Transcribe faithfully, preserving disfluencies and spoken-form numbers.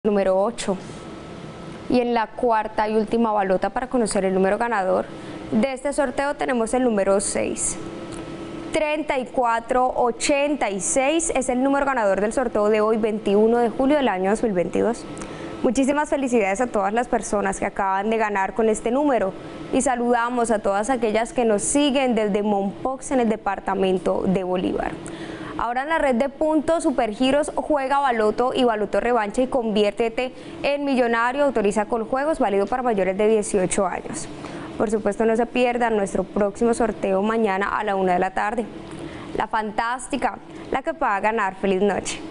Número ocho. Y en la cuarta y última balota para conocer el número ganador de este sorteo tenemos el número seis. treinta y cuatro ochenta y seis es el número ganador del sorteo de hoy, veintiuno de julio del año dos mil veintidós. Muchísimas felicidades a todas las personas que acaban de ganar con este número y saludamos a todas aquellas que nos siguen desde Mompox en el departamento de Bolívar. Ahora en la red de puntos Supergiros juega baloto y baloto revancha y conviértete en millonario. Autoriza con juegos, válido para mayores de dieciocho años. Por supuesto, no se pierdan nuestro próximo sorteo mañana a la una de la tarde. La fantástica, la que pueda ganar. Feliz noche.